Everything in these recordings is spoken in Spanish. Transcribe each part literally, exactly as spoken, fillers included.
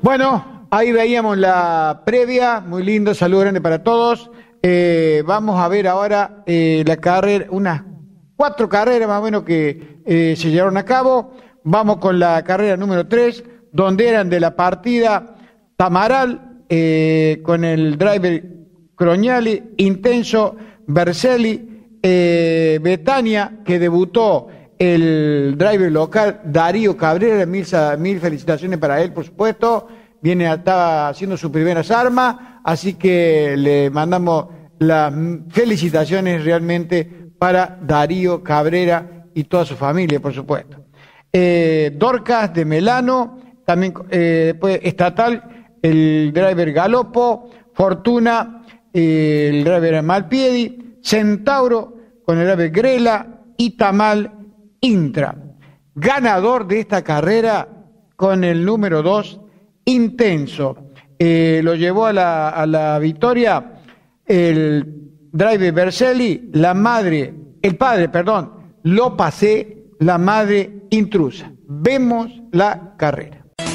Bueno, ahí veíamos la previa, muy lindo, saludo grande para todos. Eh, vamos a ver ahora eh, la carrera, unas cuatro carreras más o menos que eh, se llevaron a cabo. Vamos con la carrera número tres, donde eran de la partida Tamaral, eh, con el driver Crognali, Intenso, Berselli, eh, Betania, que debutó el driver local Darío Cabrera, mil, mil felicitaciones para él, por supuesto. Viene, está haciendo sus primeras armas, así que le mandamos las felicitaciones realmente para Darío Cabrera y toda su familia, por supuesto. Eh, Dorcas de Melano, también eh, después estatal, el driver Galopo, Fortuna, eh, el driver Malpiedi, Centauro con el driver Grela, Itamal, Intra. Ganador de esta carrera con el número dos, Intenso. Eh, lo llevó a la, a la victoria el driver Berselli, la madre, el padre, perdón, lo pasé, la madre intrusa. Vemos la carrera.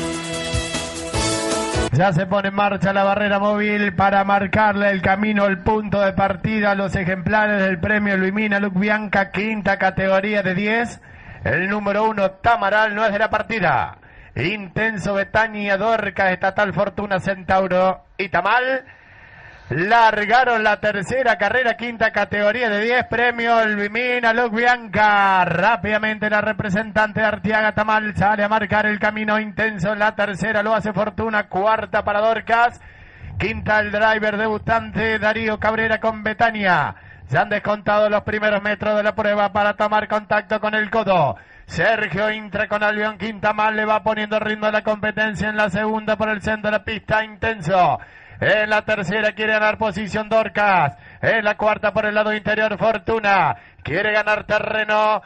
Ya se pone en marcha la barrera móvil para marcarle el camino, el punto de partida a los ejemplares del premio Luimina Lubianca, quinta categoría de diez. El número uno, Tamaral, no es de la partida. Intenso, Betania, Dorcas, Estatal, Fortuna, Centauro y Tamal. Largaron la tercera carrera, quinta categoría de diez, premio Luimina Lubianca. Rápidamente la representante de Arteaga, Tamal, sale a marcar el camino. Intenso en la tercera, lo hace Fortuna, cuarta para Dorcas. Quinta el driver debutante Darío Cabrera con Betania. Ya han descontado los primeros metros de la prueba para tomar contacto con el codo. Sergio Intra con Albion Quintamal le va poniendo ritmo a la competencia en la segunda por el centro de la pista. Intenso. En la tercera quiere ganar posición Dorcas. En la cuarta por el lado interior Fortuna. Quiere ganar terreno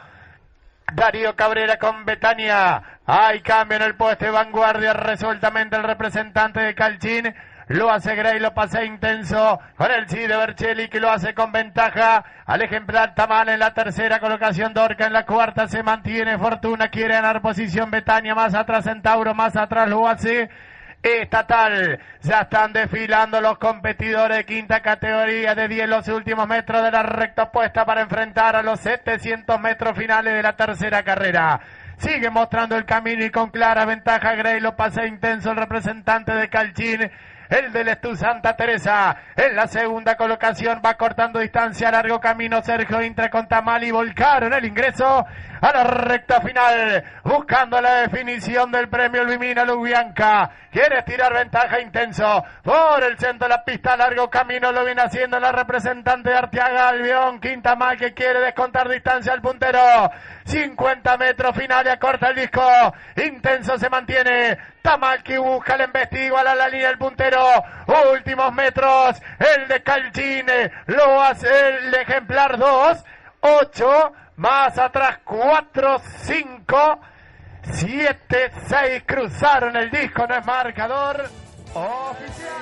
Darío Cabrera con Betania. Hay cambio en el puesto de vanguardia resueltamente el representante de Calchín. Lo hace Gray, lo pasa Intenso con el sí de Berchelli, que lo hace con ventaja al ejemplar Tamal en la tercera colocación. Dorca en la cuarta se mantiene. Fortuna quiere ganar posición Betania, más atrás Centauro, más atrás lo hace Estatal. Ya están desfilando los competidores de quinta categoría de diez, los últimos metros de la recta opuesta para enfrentar a los setecientos metros finales de la tercera carrera. Sigue mostrando el camino y con clara ventaja Gray, lo pasa Intenso el representante de Calchín. El del Estú Santa Teresa en la segunda colocación va cortando distancia, largo camino Sergio Intra con Tamal y volcaron el ingreso a la recta final, buscando la definición del premio Luimina Lubianca. Quiere estirar ventaja Intenso por el centro de la pista, largo camino lo viene haciendo la representante de Arteaga, Albion Quintamal, que quiere descontar distancia al puntero. cincuenta metros final y acorta el disco. Intenso se mantiene. Tamal que busca el embestido a la, la línea del puntero. Últimos metros. El de Calchine lo hace el ejemplar dos. ocho. Más atrás cuatro, cinco, siete, seis. Cruzaron el disco. No es marcador oficial.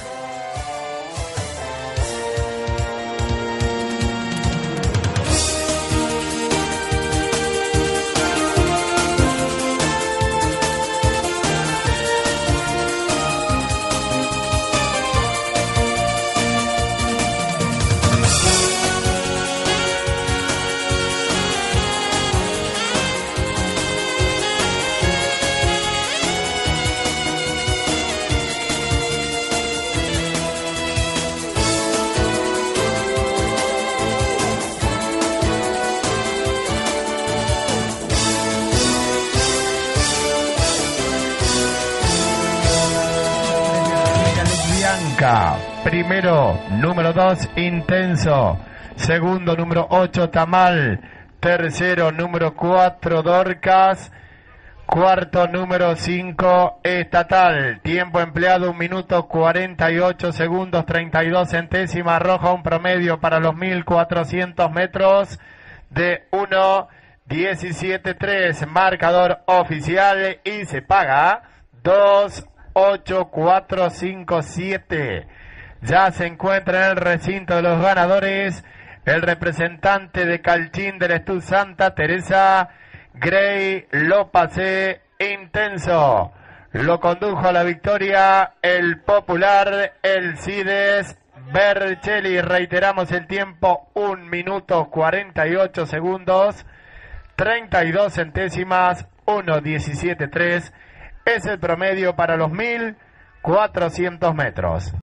Primero, número dos, Intenso. Segundo, número ocho, Tamal. Tercero, número cuatro, Dorcas. Cuarto, número cinco, Estatal. Tiempo empleado, un minuto cuarenta y ocho segundos, treinta y dos centésimas. Roja, un promedio para los mil cuatrocientos metros de uno diecisiete tres. Marcador oficial y se paga dos ocho cuatro cinco siete. Ya se encuentra en el recinto de los ganadores el representante de Calchín del Estú Santa Teresa, Gray López Intenso. Lo condujo a la victoria el popular Elcides Berchelli. Reiteramos el tiempo, un minuto cuarenta y ocho segundos, treinta y dos centésimas, uno diecisiete tres. Es el promedio para los mil cuatrocientos metros.